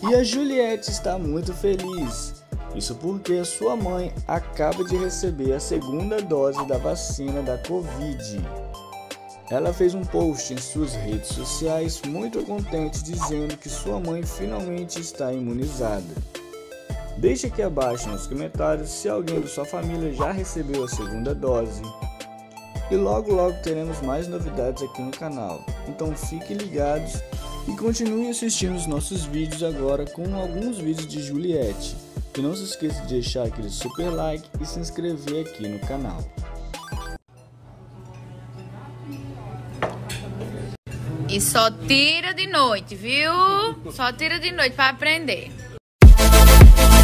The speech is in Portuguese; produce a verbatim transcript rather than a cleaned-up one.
E a Juliette está muito feliz. Isso porque sua mãe acaba de receber a segunda dose da vacina da Covid. Ela fez um post em suas redes sociais muito contente dizendo que sua mãe finalmente está imunizada. Deixe aqui abaixo nos comentários se alguém da sua família já recebeu a segunda dose. E logo logo teremos mais novidades aqui no canal. Então fiquem ligados e continue assistindo os nossos vídeos agora com alguns vídeos de Juliette. E não se esqueça de deixar aquele super like e se inscrever aqui no canal. E só tira de noite, viu? Só tira de noite para aprender.